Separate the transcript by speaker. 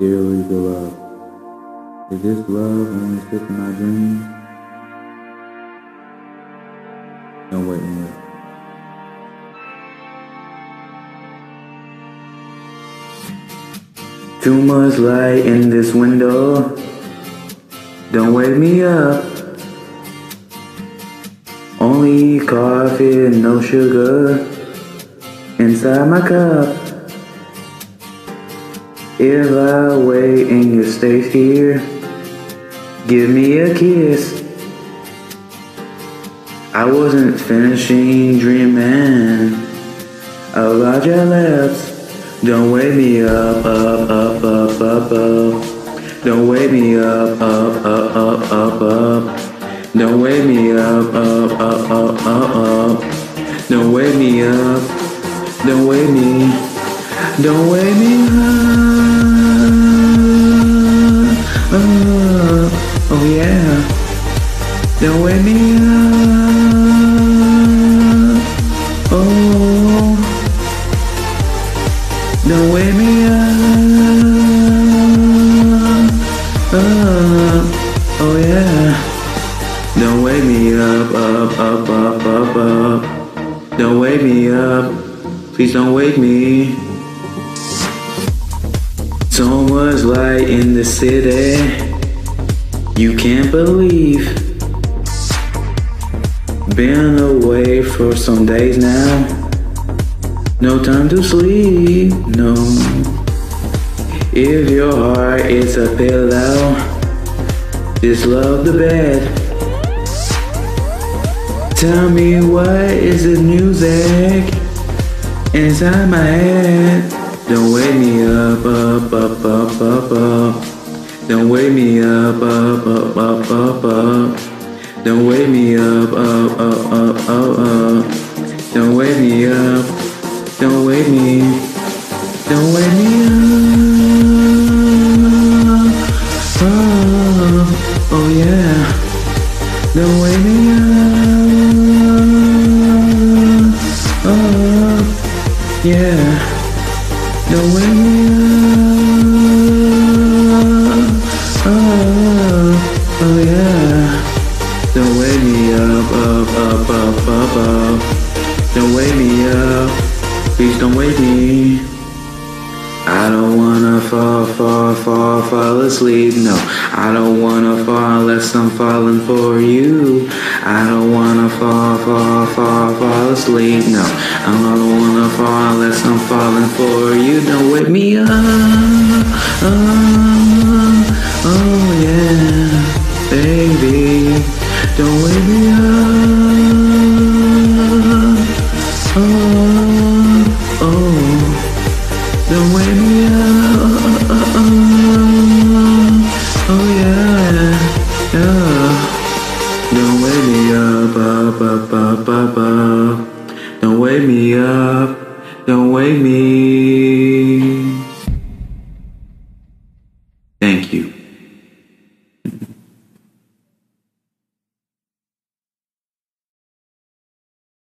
Speaker 1: dearly beloved. Is this love only sits in my dreams? Don't wake me up. Too much light in this window. Don't wake me up. Only coffee and no sugar inside my cup. If I wait and you stay here, give me a kiss. I wasn't finishing dreaming about your lips. Don't wake me up, up, up, up, up, up. Don't wake me up, up, up, up, up, up. Don't wake me up, up, up, up, up, up. Don't wake me up. Don't wake me. Don't wake me up. Oh yeah. Don't wake me up. Oh. Don't wake me up. Oh yeah. Don't wake me up, up, up, up, up, up. Don't wake me up. Please don't wake me. So much light in the city, you can't believe. Been away for some days now. No time to sleep, no. If your heart is a pillow, just love the bed. Tell me what is the music inside my head. Don't wake me up, up, up, up, up, up. Don't wake me up, up, up, up, up, up. Don't wake me up, up, up, up, up, up. Don't wake me up. Don't wake me. Don't wake me up. Oh yeah. Don't wake me up. Yeah. Don't wake me up. Oh yeah. Don't wake me up, up, up, up, up, up. Don't wake me up. Please don't wake me. I don't wanna fall asleep, no. I don't wanna fall unless I'm falling for you. I don't wanna fall asleep, no. I don't wanna fall unless I'm falling for you. Don't wake me up, oh yeah, baby. Don't wake me up, oh. Don't wake me up, oh yeah, yeah. Don't wake me up, up, up, up, up, up. Don't wake me up, don't wake me